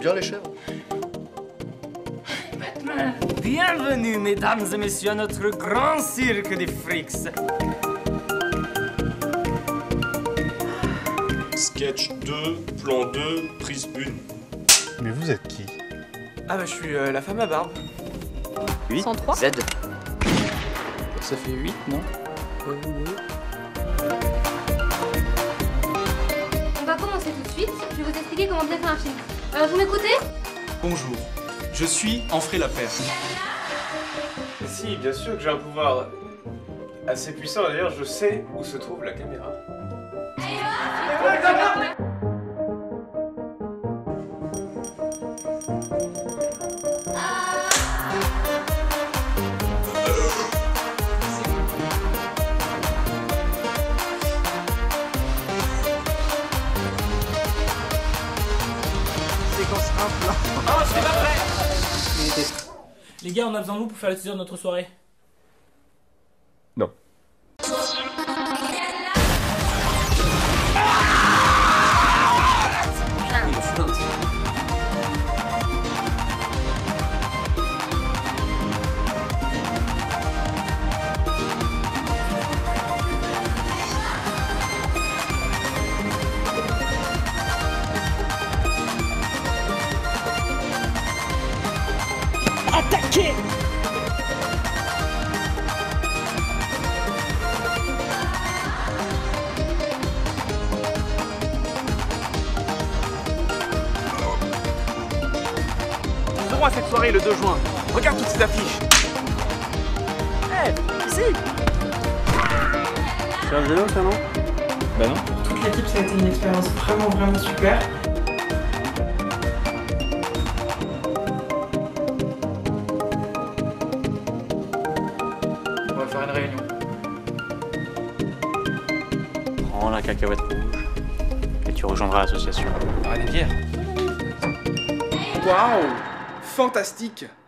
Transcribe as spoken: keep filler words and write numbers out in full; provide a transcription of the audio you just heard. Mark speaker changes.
Speaker 1: bien les chèvres.
Speaker 2: Bienvenue, mesdames et messieurs, à notre grand cirque des frics.
Speaker 3: Sketch deux, plan deux, prise un.
Speaker 4: Mais vous êtes qui?
Speaker 5: Ah bah je suis euh, la femme à barbe.
Speaker 6: huit
Speaker 7: cent trois.
Speaker 6: Z.
Speaker 5: Ça fait huit, non? Euh, oui.
Speaker 7: On va commencer tout de suite. Je vais vous expliquer comment bien faire un film. Euh, vous m'écoutez?
Speaker 8: Bonjour, je suis Enfré la Paire.
Speaker 9: Si, bien sûr que j'ai un pouvoir assez puissant. D'ailleurs, je sais où se trouve la caméra.
Speaker 2: Oh, je suis pas prêt.
Speaker 10: Les gars, on a besoin de vous pour faire le teaser de notre soirée.
Speaker 9: Non.
Speaker 2: Attaquez!
Speaker 5: Nous serons à cette soirée le deux juin. Regarde toutes ces affiches.
Speaker 6: Hé, hey, ici.
Speaker 5: C'est un vélo ça, non? Bah non.
Speaker 11: Toute l'équipe, ça a été une expérience vraiment vraiment super.
Speaker 5: On va faire une réunion.
Speaker 6: Prends la cacahuète rouge et tu rejoindras l'association.
Speaker 5: Ah, des bières. Waouh! Fantastique!